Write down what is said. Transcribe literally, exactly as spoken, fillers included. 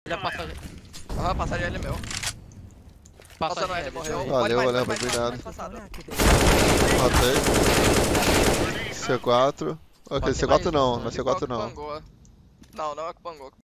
Já passou. Aham, passaria ele meu. Passou Passando a ele, L, morreu. Valeu, Pode mais, valeu, pode mais, obrigado. pode mais, passado. Matei. C quatro. Ok, Pode ter C quatro mais não, um, não é Igual C quatro que não. pangou. Não, não é que pangou.